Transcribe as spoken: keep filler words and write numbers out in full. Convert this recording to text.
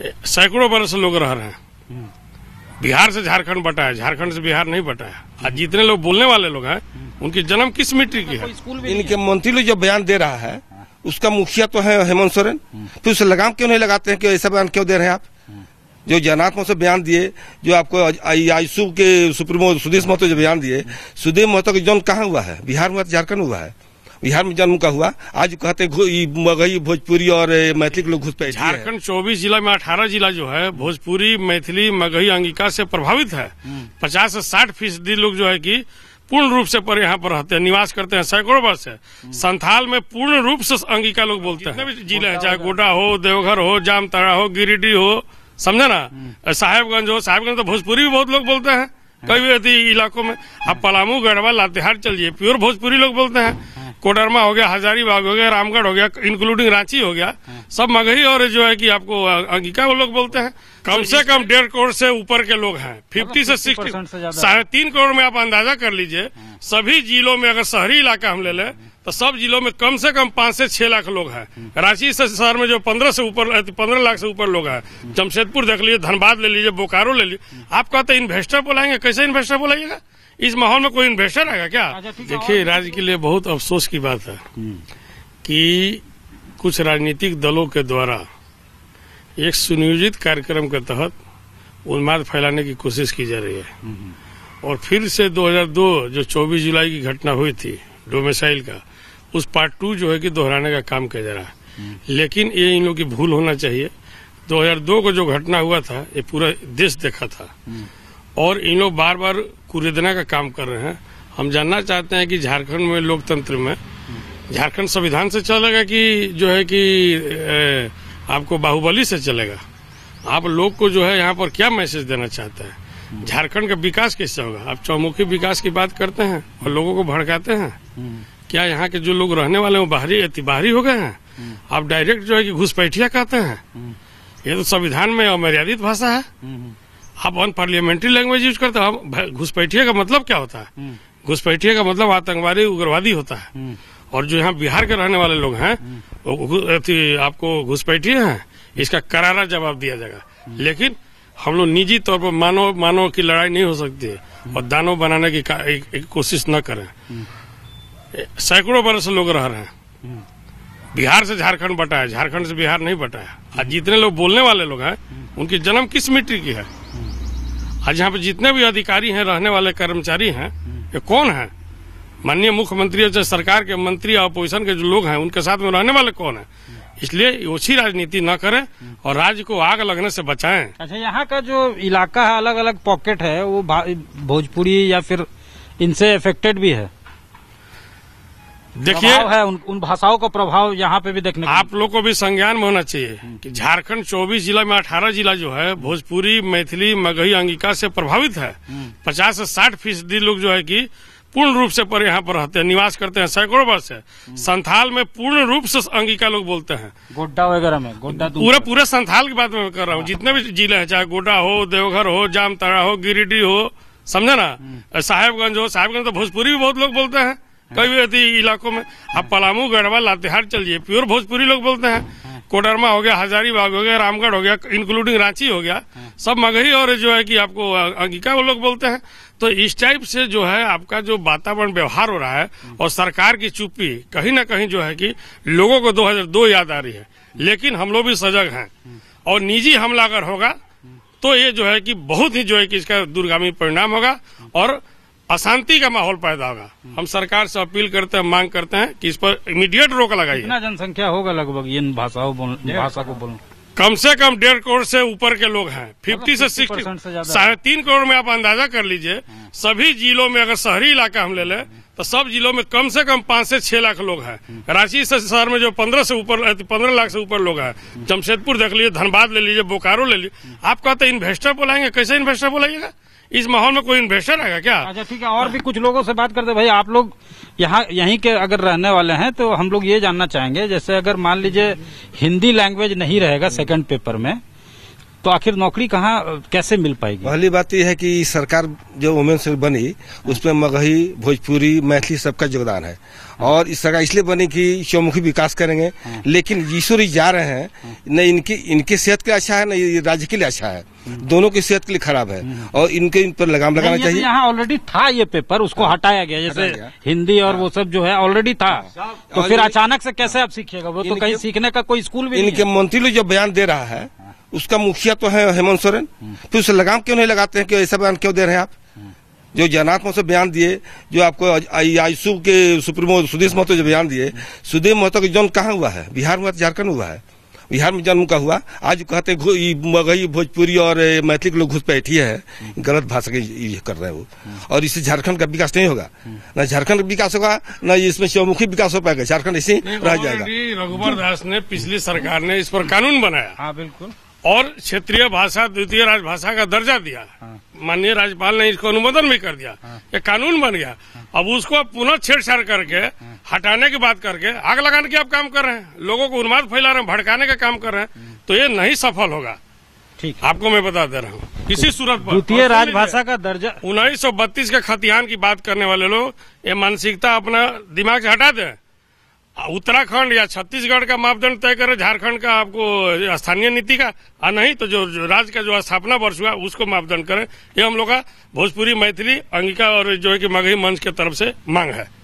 सैकड़ों बरस लोग रह रहे हैं। बिहार से झारखंड बटा है, झारखंड से बिहार नहीं बटा है। आज जितने लोग बोलने वाले लोग हैं उनकी जन्म किस मिट्टी की है? इनके मंत्री लोग जो बयान दे रहा है उसका मुखिया तो है हेमंत सोरेन, फिर उसे लगाम क्यों नहीं लगाते हैं कि ऐसा बयान क्यों दे रहे हैं आप? जो जनात्मा से बयान दिए, जो आपको आईसू के सुप्रीमो सुदेश महतो जो बयान दिए, सुदेश महतो का जन्म कहाँ हुआ है? बिहार में, झारखंड हुआ है। बिहार में जन्म का हुआ, आज कहते मगही भोजपुरी और मैथिली के लोग घुस पे। झारखंड चौबीस जिला में अठारह जिला जो है भोजपुरी, मैथिली, मगही, अंगिका से प्रभावित है। पचास से साठ फीसदी लोग जो है कि पूर्ण रूप से पर यहाँ पर रहते हैं, निवास करते हैं सैकड़ों वर्ष से। संथाल में पूर्ण रूप से अंगिका लोग बोलते हैं। जितने भी जिले हैं, चाहे गोड्डा हो, देवघर हो, जामताड़ा हो, गिरिडीह हो, समझे ना, साहेबगंज हो, साहेबगंज तो भोजपुरी भी बहुत लोग बोलते हैं कई इलाकों में। अब पलामू, गढ़वा, लातेहार चलिए, प्योर भोजपुरी लोग बोलते हैं। कोडरमा हो गया, हजारीबाग हो गया, रामगढ़ हो गया, इंक्लूडिंग रांची हो गया, सब मगही और जो है कि आपको अंगिका वो लोग बोलते हैं। कम से कम डेढ़ करोड़ से ऊपर के लोग हैं, फिफ्टी से सिक्सटी, साढ़े तीन करोड़ में आप अंदाजा कर लीजिए। सभी जिलों में अगर शहरी इलाका हम ले लें तो सब जिलों में कम से कम पांच से छह लाख लोग हैं। रांची से शहर में जो पंद्रह से ऊपर, पंद्रह लाख से ऊपर लोग हैं। जमशेदपुर देख लीजिए, धनबाद ले लीजिए, बोकारो ले लीजिए। आप कहते इन्वेस्टर बुलाएंगे, कैसे इन्वेस्टर बुलाइएगा? इस माहौल में कोई इन्वेस्टर आएगा क्या? देखिए, राज्य के लिए बहुत अफसोस की बात है कि कुछ राजनीतिक दलों के द्वारा एक सुनियोजित कार्यक्रम के तहत उन्माद फैलाने की कोशिश की जा रही है। और फिर से दो हज़ार दो जो चौबीस जुलाई की घटना हुई थी डोमिसाइल का, उस पार्ट टू जो है कि दोहराने का काम किया जा रहा है। लेकिन ये इन लोगों की भूल होना चाहिए। दो हज़ार दो को जो घटना हुआ था ये पूरा देश देखा था और इन लोग बार बार कुरेदना का काम कर रहे हैं। हम जानना चाहते हैं कि झारखंड में लोकतंत्र में झारखंड संविधान से चलेगा कि जो है कि ए, आपको बाहुबली से चलेगा? आप लोग को जो है यहाँ पर क्या मैसेज देना चाहते हैं? झारखंड का विकास कैसे होगा? आप चौमुखी विकास की बात करते हैं और लोगों को भड़काते हैं। क्या यहाँ के जो लोग रहने वाले हैं वो बाहरी अति बाहरी हो गए हैं? आप डायरेक्ट जो है कि घुसपैठिया कहते हैं। ये तो संविधान में अमर्यादित भाषा है। आप अन पार्लियामेंट्री लैंग्वेज यूज करते हो। घुसपैठिया का मतलब क्या होता है? घुसपैठिया का मतलब आतंकवादी, उग्रवादी होता है। और जो यहाँ बिहार के रहने वाले लोग हैं आपको घुसपैठिया हैं, इसका करारा जवाब दिया जाएगा। लेकिन हम लोग निजी तौर पर मानव मानव की लड़ाई नहीं हो सकती है और दानव बनाने की एक, एक कोशिश न करें। सैकड़ों बरस लोग रह रहे हैं। बिहार से झारखंड बटा है, झारखंड से बिहार नहीं बटा है। आज जितने लोग बोलने वाले लोग हैं उनकी जन्म किस मिट्टी की है? आज यहाँ पे जितने भी अधिकारी हैं, रहने वाले कर्मचारी हैं, ये कौन है? माननीय मुख्यमंत्री और सरकार के मंत्री, अपोजिशन के जो लोग हैं उनके साथ में रहने वाले कौन है? इसलिए ओछी राजनीति न करें और राज्य को आग लगने से बचाएं। अच्छा, यहाँ का जो इलाका है, अलग अलग पॉकेट है, वो भोजपुरी या फिर इनसे अफेक्टेड भी है? देखिए, है उन, उन भाषाओं का प्रभाव यहाँ पे भी देखने को आप लोग को भी संज्ञान में होना चाहिए कि झारखंड चौबीस जिला में अठारह जिला जो है भोजपुरी, मैथिली, मगही, अंगिका से प्रभावित है। पचास से साठ फीसदी लोग जो है कि पूर्ण रूप से पर यहाँ पर रहते हैं, निवास करते हैं सैकड़ों वर्ष से। संथाल में पूर्ण रूप से अंगिका लोग बोलते हैं। गोड्डा वगैरह में, गोड्डा पूरे पूरे संथाल की बात मैं कर रहा हूँ। जितने भी जिले हैं, चाहे गोड्डा हो, देवघर हो, जामताड़ा हो, गिरिडीह हो, समझे ना, साहेबगंज हो, साहेबगंज तो भोजपुरी भी बहुत लोग बोलते हैं कई इलाकों में। अब पलामू, गढ़वा, लातेहार चलिए, प्योर भोजपुरी लोग बोलते हैं। कोडरमा हो गया, हजारीबाग हो गया, रामगढ़ हो गया, इंक्लूडिंग रांची हो गया, सब मगही और जो है कि आपको अंगिका वो लोग बोलते हैं। तो इस टाइप से जो है आपका जो वातावरण व्यवहार हो रहा है और सरकार की चुप्पी कहीं ना कहीं जो है कि लोगों को दो हज़ार दो याद आ रही है। लेकिन हम लोग भी सजग हैं और निजी हमला अगर होगा तो ये जो है कि बहुत ही जो है कि इसका दूरगामी परिणाम होगा और अशांति का माहौल पैदा होगा। हम सरकार से अपील करते हैं, मांग करते हैं कि इस पर इमीडिएट रोक लगाइए। कितना जनसंख्या होगा लगभग इन भाषाओं भाषा को बोलने? कम से कम डेढ़ करोड़ से ऊपर के लोग हैं, फिफ्टी से सिक्सटी, साढ़े तीन करोड़ में आप अंदाजा कर लीजिए। सभी जिलों में अगर शहरी इलाका हम ले लें तो सब जिलों में कम से कम पांच से छह लाख लोग हैं। रांची से शहर में जो पंद्रह से ऊपर, पंद्रह लाख से ऊपर लोग हैं। जमशेदपुर देख लीजिए, धनबाद ले लीजिए, बोकारो ले लीजिए। आप कहते इन्वेस्टर बुलाएंगे, कैसे इन्वेस्टर बुलाइएगा? इस माहौल में कोई इन्वेस्टर आएगा क्या? अच्छा, ठीक है। और भी कुछ लोगों से बात करते भाई, आप लोग यहाँ यहीं के अगर रहने वाले हैं तो हम लोग ये जानना चाहेंगे, जैसे अगर मान लीजिए हिंदी लैंग्वेज नहीं रहेगा सेकंड पेपर में तो आखिर नौकरी कहाँ कैसे मिल पाएगी? पहली बात यह है कि सरकार जो वुमेन सेल बनी उसमें मगही, भोजपुरी, मैथिली सबका योगदान है और इस सरकार इसलिए बनी कि चौमुखी विकास करेंगे। लेकिन ईश्वरी जा रहे हैं, न इनकी इनकी सेहत के लिए अच्छा है, न ये राज्य के लिए अच्छा है, दोनों की सेहत के लिए खराब है और इनके इन पर लगाम लगाना चाहिए। यहाँ ऑलरेडी था ये पेपर, उसको हटाया गया, जैसे हिंदी और वो सब जो है ऑलरेडी था, तो फिर अचानक से कैसे आप सीखिएगा? वो तो कहीं सीखने का कोई स्कूल भी नहीं है। इनके मंत्री लोग जो बयान दे रहा है उसका मुखिया तो है हेमंत सोरेन, फिर उसे लगाम क्यों नहीं लगाते हैं कि ऐसा बयान क्यों दे रहे हैं आप? जो जनात्म से बयान दिए, जो आपको आईसू के सुप्रीमो सुदेश महतो जो बयान दिए, सुदेश महतो का जन्म कहाँ हुआ है? बिहार में, झारखंड हुआ है, बिहार में जन्म का हुआ। आज कहते मगही, भोजपुरी और मैथिली के लोग घुसपैठी है, गलत भाषा के ये कर रहे हैं वो, और इससे झारखंड का विकास नहीं होगा, न झारखंड का विकास होगा, न इसमें चौमुखी विकास हो पाएगा। झारखंड इसी रह जाएगा। रघुवर दास ने, पिछली सरकार ने इस पर कानून बनाया। हाँ बिल्कुल। और क्षेत्रीय भाषा द्वितीय राजभाषा का दर्जा दिया। हाँ। माननीय राज्यपाल ने इसको अनुमोदन भी कर दिया। हाँ। ये कानून बन गया। हाँ। अब उसको पुनः छेड़छाड़ करके, हाँ, हटाने की बात करके आग लगाने के आप काम कर रहे हैं, लोगों को उन्माद फैला रहे हैं, भड़काने का काम कर रहे हैं, तो ये नहीं सफल होगा। ठीक, आपको मैं बता दे रहा हूँ किसी सूरत पर। द्वितीय राजभाषा का दर्जा उन्नीस सौ बत्तीस के खतियान की बात करने वाले लोग ये मानसिकता अपना दिमाग से हटा दें। उत्तराखंड या छत्तीसगढ़ का मापदंड तय करे, झारखंड का आपको स्थानीय नीति का, और नहीं तो जो, जो राज्य का जो स्थापना वर्ष हुआ उसको मापदंड करें। ये हम लोग का भोजपुरी, मैथिली, अंगिका और जो है कि मगही मंच के तरफ से मांग है।